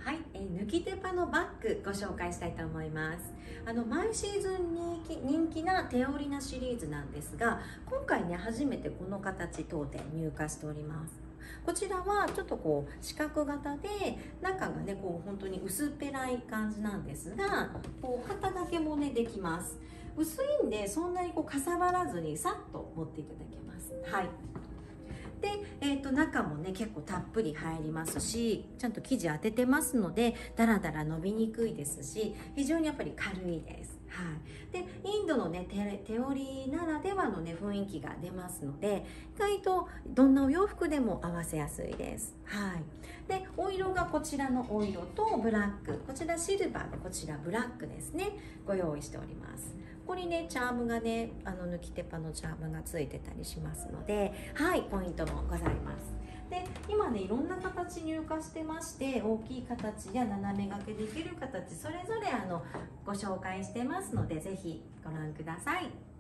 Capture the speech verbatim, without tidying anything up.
はい、えー、抜き手パのバッグご紹介したいと思います。あの毎シーズンに人気な手織りなシリーズなんですが、今回ね初めてこの形当店入荷しております。こちらはちょっとこう四角型で、中がねこう本当に薄っぺらい感じなんですが、こう肩掛けもねできます。薄いんでそんなにこうかさばらずにさっと持っていただけます。はい。で、えー、と中もね結構たっぷり入りますし、ちゃんと生地当ててますのでだらだら伸びにくいですし、非常にやっぱり軽いです。はい、でインドのね 手, 手織りならではのね雰囲気が出ますので、意外とどんなお洋服でも合わせやすいです。はい、でお色がこちらのお色とブラック、こちらシルバーでこちらブラックですね、ご用意しております。ここにねチャームがね、あの抜き手パのチャームがついてたりしますので、はい、ポイントもございます。で今ねいろんな形入荷してまして、大きい形や斜め掛けできる形それぞれあのご紹介してますので、ぜひご覧ください。